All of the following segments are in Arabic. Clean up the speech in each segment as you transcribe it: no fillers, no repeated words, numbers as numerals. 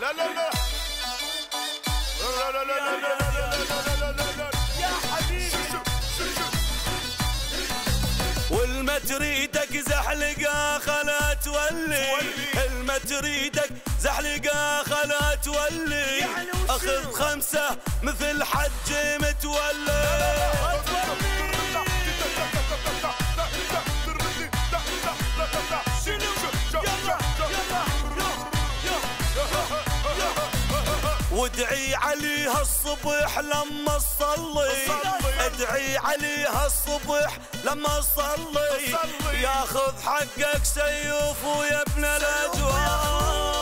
لا لا لا لا لا لا لا لا يا حبيبي والما تريدك زحلقة خلا تولي، الما تريدك زحلقة خلا تولي، اخذ 5 مثل حج متولي. وادعي عليها الصبح لما تصلي، ادعي عليها الصبح لما تصلي، ياخذ حقك سيوف ويا ابن الاجواد.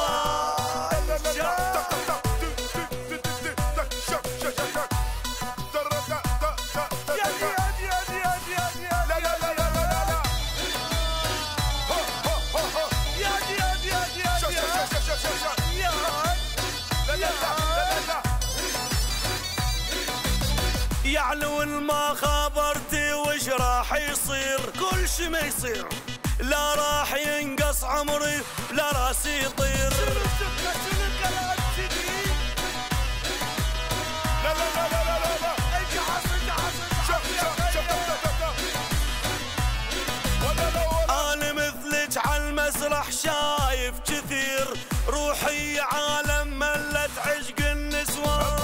يعلو ما خابرتي وش راح يصير، كل شي ما يصير، لا راح ينقص عمري لا راسي يطير. لا لا لا لا لا لا انا مثلك عالمسرح شايف كثير، روحي عالم ملت عشق النسوان.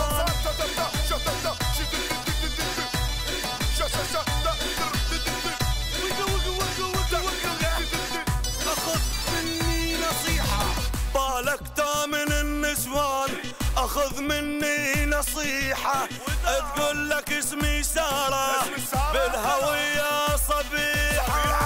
اخذ مني نصيحة بالك تامن النسوان، اخذ مني نصيحة تقول لك اسمي سارة بالهوية صبيحة.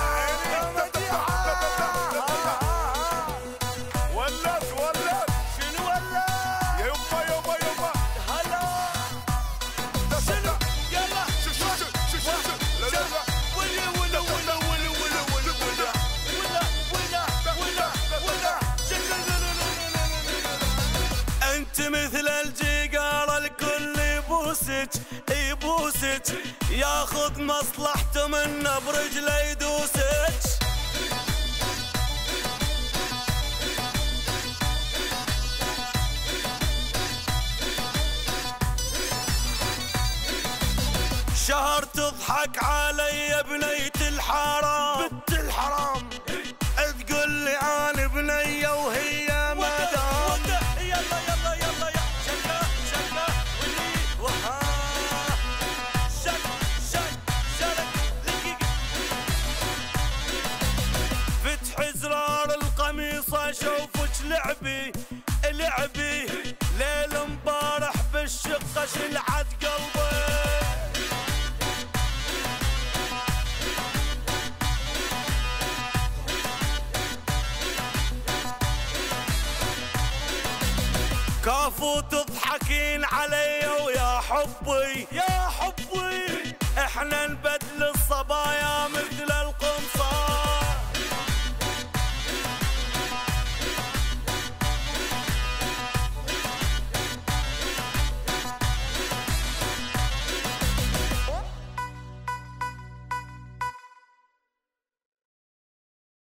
مثل الجيقار الكل يبوسك يبوسك، ياخذ مصلحته منه برجله يدوسك. شهر تضحك علي بنية الحرام، بنت الحرام تقول لي انا بنية وهي مدام. يلا يلا يلا يا شكله شكله ولي وها شك شك شك دقيقة. فتح زرار القميص اشوفك لعبي لعبي، ليل مبارح بالشقة شلعت قلبي. كافو تضحكين علي ويا حبي يا حبي، احنا نبدل